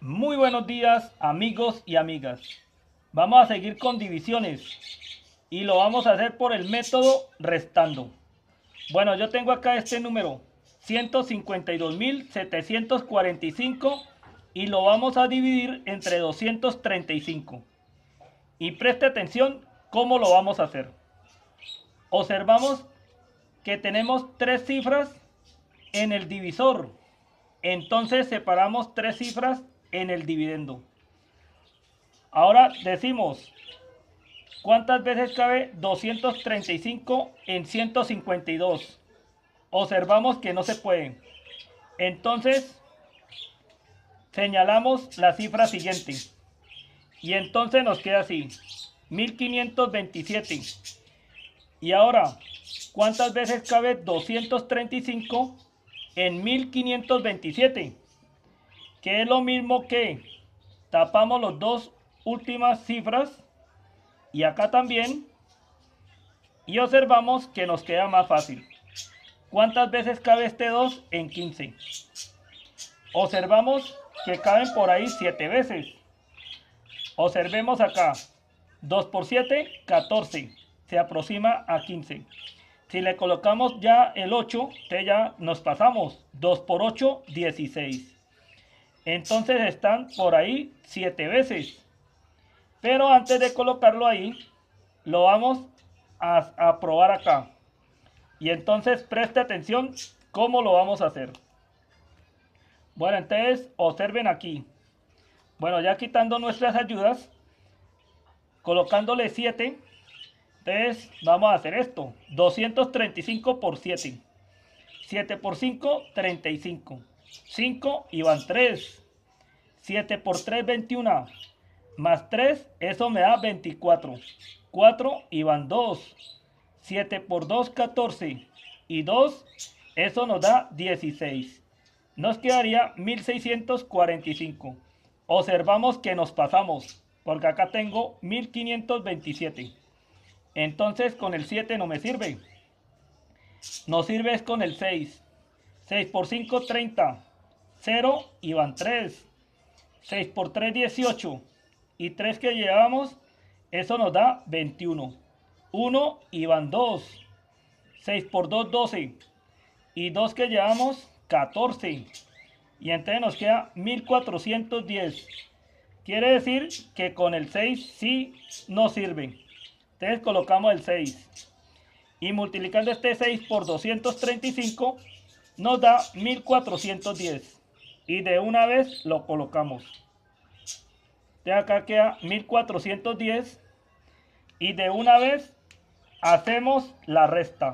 Muy buenos días, amigos y amigas. Vamos a seguir con divisiones y lo vamos a hacer por el método restando. Bueno, yo tengo acá este número 152.745 y lo vamos a dividir entre 235. Y preste atención cómo lo vamos a hacer. Observamos que tenemos tres cifras en el divisor. Entonces separamos tres cifras en el dividendo. Ahora decimos, ¿cuántas veces cabe 235 en 152? Observamos que no se puede. Entonces señalamos la cifra siguiente. Y entonces nos queda así, 1527. Y ahora, ¿cuántas veces cabe 235 en 1527? Que es lo mismo que tapamos las dos últimas cifras y acá también, y observamos que nos queda más fácil. ¿Cuántas veces cabe este 2 en 15? Observamos que caben por ahí 7 veces. Observemos acá, 2 por 7, 14, se aproxima a 15. Si le colocamos ya el 8, ya nos pasamos, 2 por 8, 16. Entonces están por ahí 7 veces. Pero antes de colocarlo ahí, lo vamos a probar acá. Y entonces preste atención cómo lo vamos a hacer. Bueno, entonces observen aquí. Bueno, ya quitando nuestras ayudas, colocándole 7. Entonces vamos a hacer esto. 235 por 7. 7 por 5, 35. 5 y van 3. 7 por 3, 21. Más 3, eso me da 24. 4 y van 2. 7 por 2, 14. Y 2, eso nos da 16. Nos quedaría 1645. Observamos que nos pasamos, porque acá tengo 1527. Entonces con el 7 no me sirve. Nos sirve es con el 6. 6 por 5, 30. 0 y van 3. 6 por 3, 18. Y 3 que llevamos, eso nos da 21. 1 y van 2. 6 por 2, 12. Y 2 que llevamos, 14. Y entonces nos queda 1410. Quiere decir que con el 6 sí nos sirve. Entonces colocamos el 6. Y multiplicando este 6 por 235 nos da 1410. Y de una vez lo colocamos. De acá queda 1410. Y de una vez hacemos la resta.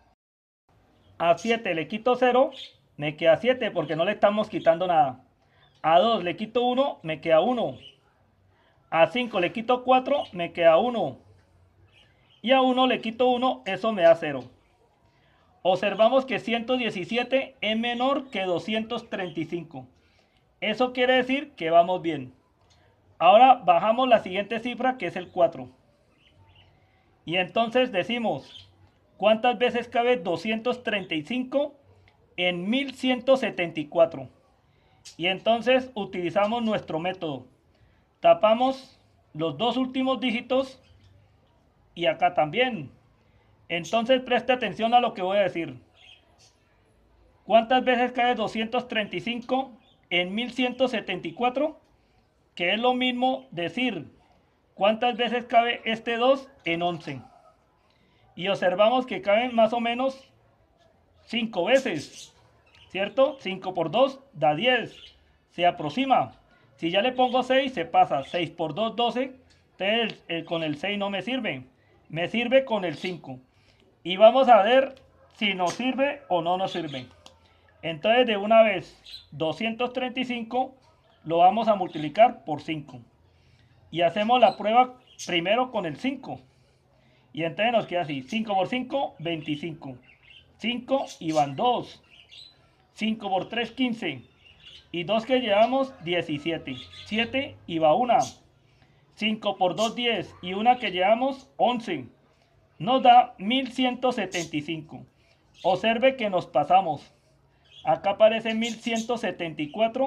A 7 le quito 0, me queda 7 porque no le estamos quitando nada. A 2 le quito 1, me queda 1. A 5 le quito 4, me queda 1. Y a 1 le quito 1, eso me da 0. Observamos que 117 es menor que 235. Eso quiere decir que vamos bien. Ahora bajamos la siguiente cifra, que es el 4. Y entonces decimos, ¿cuántas veces cabe 235 en 1174? Y entonces utilizamos nuestro método. Tapamos los dos últimos dígitos y acá también. Entonces preste atención a lo que voy a decir. ¿Cuántas veces cabe 235 en 1174? Que es lo mismo decir, ¿cuántas veces cabe este 2 en 11? Y observamos que caben más o menos 5 veces, ¿cierto? 5 por 2 da 10, se aproxima. Si ya le pongo 6, se pasa. 6 por 2, 12. Entonces con el 6 no me sirve. Me sirve con el 5. Y vamos a ver si nos sirve o no nos sirve. Entonces de una vez 235 lo vamos a multiplicar por 5. Y hacemos la prueba primero con el 5. Y entonces nos queda así. 5 por 5, 25. 5 y van 2. 5 por 3, 15. Y 2 que llevamos, 17. 7 y va 1. 5 por 2, 10. Y una que llevamos, 11. Nos da 1175. Observe que nos pasamos. Acá aparece 1174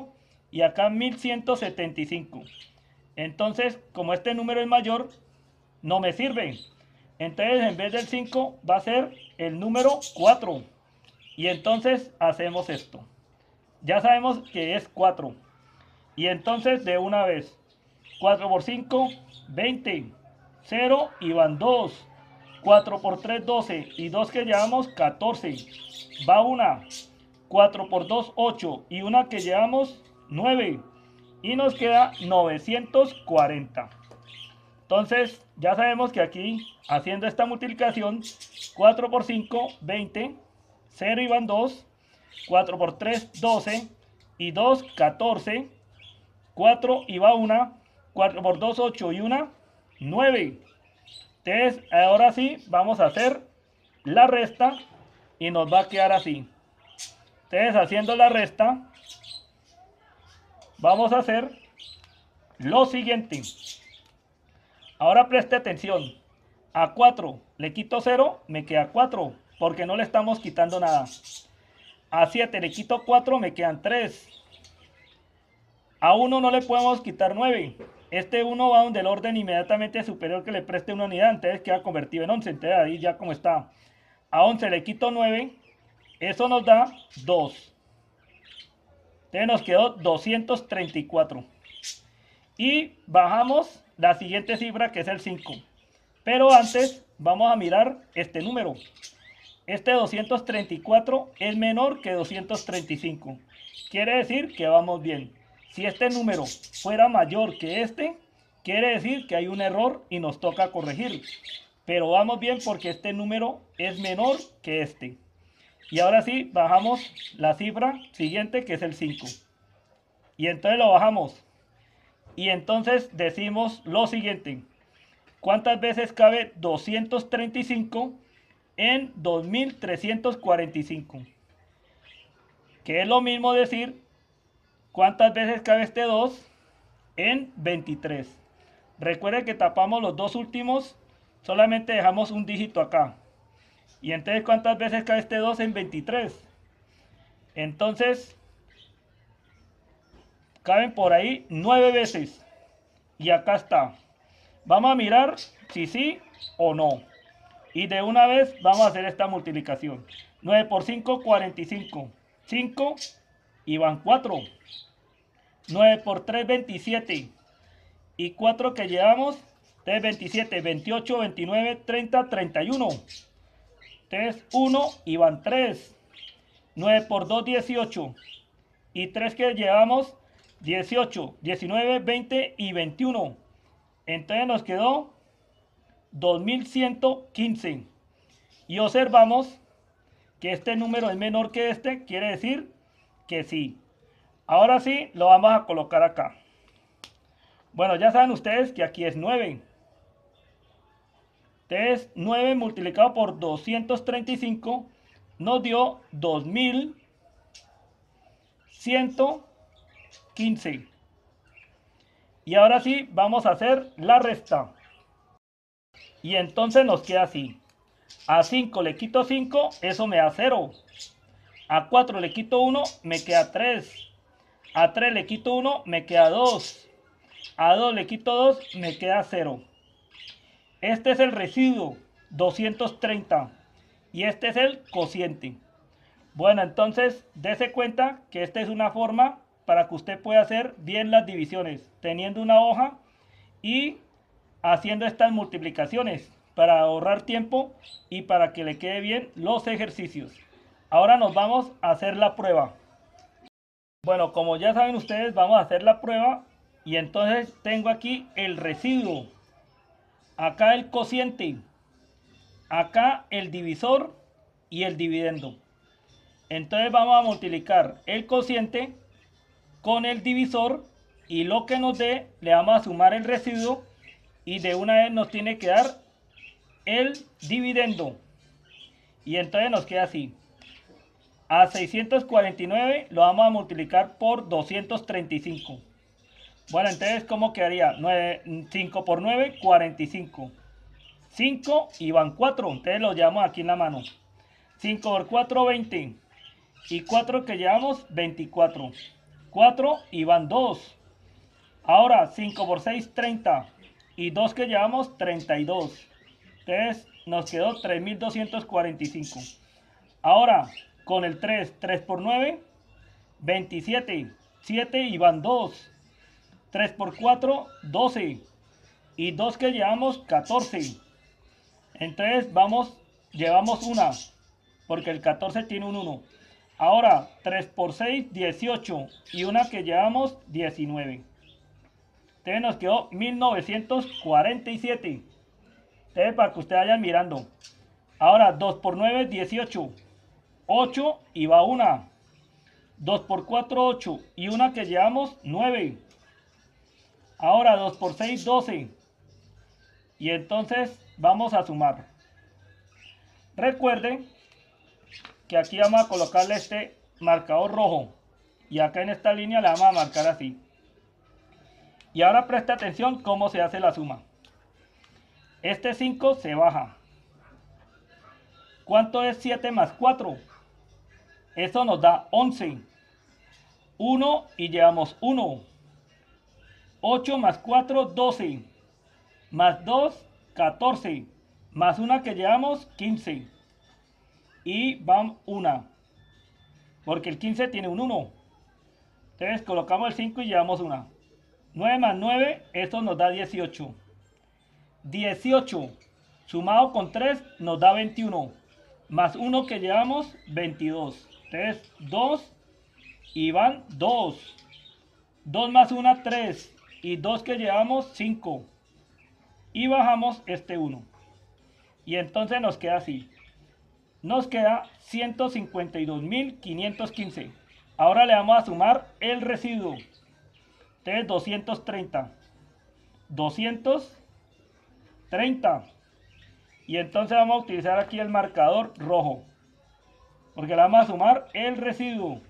y acá 1175. Entonces, como este número es mayor, no me sirve. Entonces, en vez del 5 va a ser el número 4. Y entonces hacemos esto. Ya sabemos que es 4. Y entonces de una vez, 4 por 5, 20. 0 y van 2. 4 por 3, 12. Y 2 que llevamos, 14. Va una. 4 por 2, 8. Y una que llevamos, 9. Y nos queda 940. Entonces, ya sabemos que aquí, haciendo esta multiplicación, 4 por 5, 20. 0 y van 2. 4 por 3, 12. Y 2, 14. 4 y va una. 4 por 2, 8 y una, 9. Entonces, ahora sí, vamos a hacer la resta y nos va a quedar así. Entonces, haciendo la resta, vamos a hacer lo siguiente. Ahora preste atención. A 4 le quito 0, me queda 4, porque no le estamos quitando nada. A 7 le quito 4, me quedan 3. A 1 no le podemos quitar 9. Este 1 va donde el orden inmediatamente superior que le preste una unidad, entonces queda convertido en 11. Entonces ahí ya como está. A 11 le quito 9, eso nos da 2. Entonces nos quedó 234. Y bajamos la siguiente cifra, que es el 5. Pero antes vamos a mirar este número. Este 234 es menor que 235. Quiere decir que vamos bien. Si este número fuera mayor que este, quiere decir que hay un error y nos toca corregir. Pero vamos bien porque este número es menor que este. Y ahora sí, bajamos la cifra siguiente, que es el 5. Y entonces lo bajamos. Y entonces decimos lo siguiente. ¿Cuántas veces cabe 235 en 2345? Que es lo mismo decir cuántas veces cabe este 2 en 23. Recuerden que tapamos los dos últimos, solamente dejamos un dígito acá. Y entonces, ¿cuántas veces cabe este 2 en 23? Entonces, caben por ahí 9 veces. Y acá está. Vamos a mirar si sí o no. Y de una vez vamos a hacer esta multiplicación. 9 por 5, 45. 5 y van 4. 9 por 3, 27. Y 4 que llevamos, entonces 27, 28, 29, 30, 31. Entonces 1 y van 3. 9 por 2, 18. Y 3 que llevamos, 18, 19, 20 y 21. Entonces nos quedó 2115. Y observamos que este número es menor que este, quiere decir que sí. Ahora sí, lo vamos a colocar acá. Bueno, ya saben ustedes que aquí es 9. Entonces, 9 multiplicado por 235 nos dio 2115. Y ahora sí, vamos a hacer la resta. Y entonces nos queda así. A 5 le quito 5, eso me da 0. A 4 le quito 1, me queda 3. A 3 le quito 1, me queda 2. A 2 le quito 2, me queda 0. Este es el residuo, 230. Y este es el cociente. Bueno, entonces, dése cuenta que esta es una forma para que usted pueda hacer bien las divisiones, teniendo una hoja y haciendo estas multiplicaciones para ahorrar tiempo y para que le quede bien los ejercicios. Ahora nos vamos a hacer la prueba. Bueno, como ya saben ustedes, vamos a hacer la prueba y entonces tengo aquí el residuo, acá el cociente, acá el divisor y el dividendo. Entonces vamos a multiplicar el cociente con el divisor y lo que nos dé le vamos a sumar el residuo y de una vez nos tiene que dar el dividendo. Y entonces nos queda así. A 649 lo vamos a multiplicar por 235. Bueno, entonces, ¿cómo quedaría? 5 por 9, 45. 5 y van 4. Entonces lo llevamos aquí en la mano. 5 por 4, 20. Y 4 que llevamos, 24. 4 y van 2. Ahora 5 por 6, 30. Y 2 que llevamos, 32. Entonces nos quedó 3245. Ahora con el 3, 3 por 9, 27. 7 y van 2. 3 por 4, 12. Y 2 que llevamos, 14. Entonces llevamos una, porque el 14 tiene un 1. Ahora 3 por 6, 18. Y una que llevamos, 19. Entonces nos quedó 1947. Entonces para que ustedes vayan mirando. Ahora 2 por 9, 18. 8 y va una. 2 por 4, 8. Y una que llevamos, 9. Ahora 2 por 6, 12. Y entonces vamos a sumar. Recuerden que aquí vamos a colocarle este marcador rojo. Y acá en esta línea la vamos a marcar así. Y ahora presta atención cómo se hace la suma. Este 5 se baja. ¿Cuánto es 7 más 4? Eso nos da 11. 1 y llevamos 1. 8 más 4, 12. Más 2, 14. Más una que llevamos, 15. Y van una. Porque el 15 tiene un 1. Entonces colocamos el 5 y llevamos una. 9 más 9, esto nos da 18. 18 sumado con 3 nos da 21. Más 1 que llevamos, 22. Entonces 2 y van 2. 2 más 1, 3. Y 2 que llevamos, 5. Y bajamos este 1. Y entonces nos queda así. Nos queda 152.515. Ahora le vamos a sumar el residuo. Entonces 230. 230. Y entonces vamos a utilizar aquí el marcador rojo. Porque le vamos a sumar el residuo.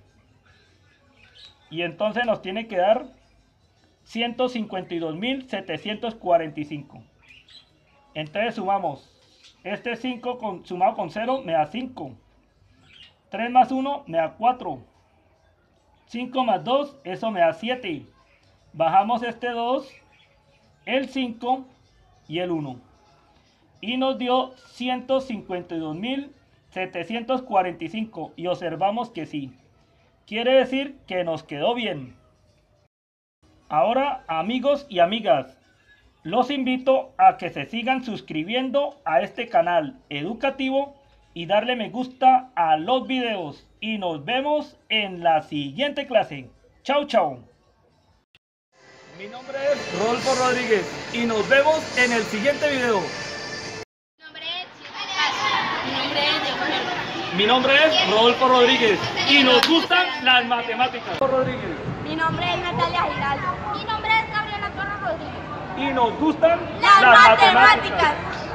Y entonces nos tiene que dar 152.745. Entonces sumamos. Este 5 sumado con 0 me da 5. 3 más 1 me da 4. 5 más 2, eso me da 7. Bajamos este 2, el 5 y el 1. Y nos dio 152.745. Y observamos que sí. Quiere decir que nos quedó bien. Ahora, amigos y amigas, los invito a que se sigan suscribiendo a este canal educativo y darle me gusta a los videos. Y nos vemos en la siguiente clase. Chao, chao. Mi nombre es Rodolfo Rodríguez y nos vemos en el siguiente video. Mi nombre es Rodolfo Rodríguez y nos gustan las matemáticas. Mi nombre es Natalia Giraldo. Mi nombre es Gabriela Torres Rodríguez. Y nos gustan las matemáticas.